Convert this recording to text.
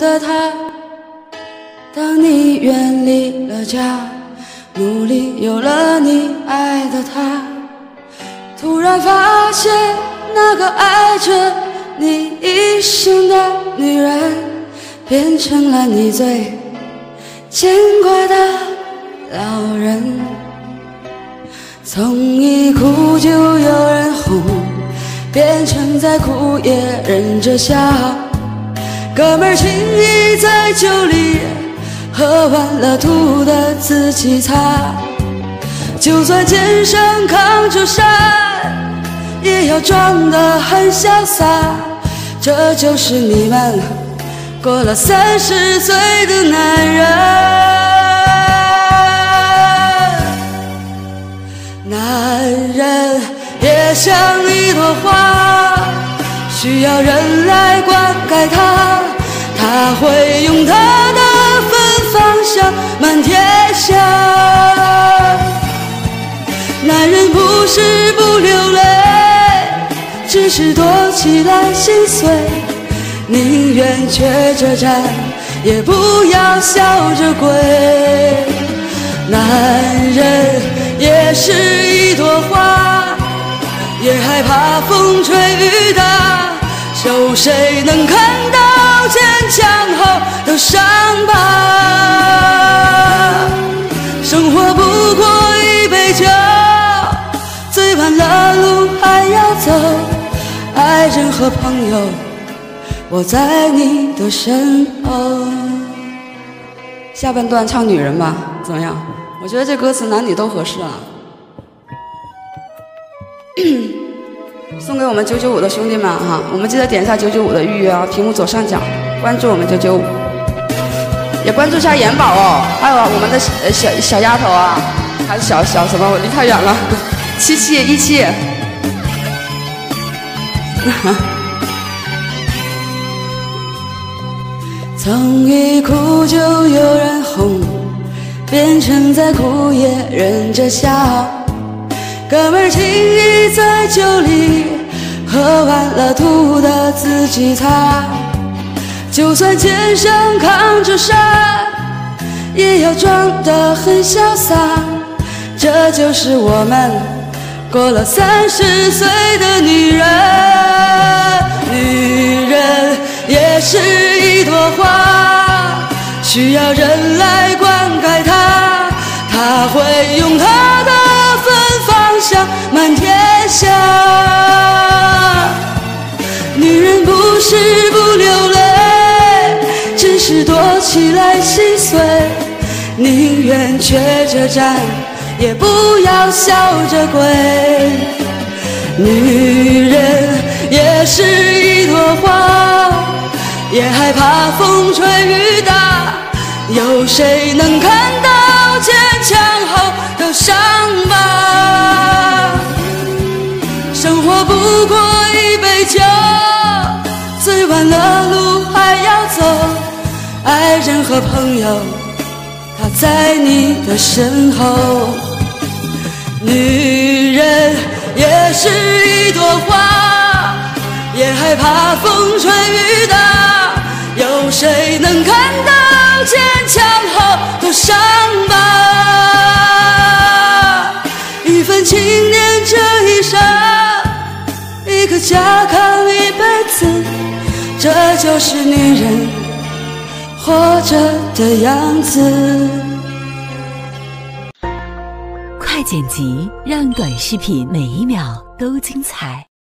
的他，当你远离了家，努力有了你爱的他，突然发现那个爱着你一生的女人，变成了你最见怪的老人。从一哭就有人哄，变成再哭也忍着笑，哥们儿情谊在酒里，喝完了吐的自己擦，就算肩上扛着山，也要装得很潇洒。这就是你们过了30岁的男人。男人也像一朵花，需要人来灌溉它，他会用他的芬芳香满天下。男人不是不流泪，只是躲起来心碎，宁愿缺着站，也不要笑着跪。男人也是一朵花，也害怕风吹雨打，有谁能看到坚强后的伤疤？生活不过一杯酒，醉完了路还要走，爱人和朋友，我在你的身后。下半段唱女人吧，怎么样？我觉得这歌词男女都合适啊。送给我们995的兄弟们哈，我们记得点一下995的预约啊，屏幕左上角关注我们995，也关注一下元宝哦，还有我们的小丫头啊，还是小什么？我离太远了，7717。从一哭就有人哄，变成再哭也忍着笑，哥们儿情谊在酒里，喝完了吐的自己擦，就算肩上扛着山，也要装得很潇洒。这就是我们过了30岁的女人。女人也是一朵花，需要人来灌溉它，她会用她的芬芳香满天下。女人不是不流泪，只是躲起来心碎，宁愿缺着站，也不要笑着跪。女人也是一朵花，也害怕风吹雨打，有谁能看到坚强后的伤疤？生活不过一杯酒，醉完了路还要走，爱人和朋友，他在你的身后。女人也是一朵花，也害怕风吹雨打，有谁能看到坚强后的伤疤？一份情念这一生，一个家扛一辈子，这就是女人活着的样子。 快剪辑，让短视频每一秒都精彩。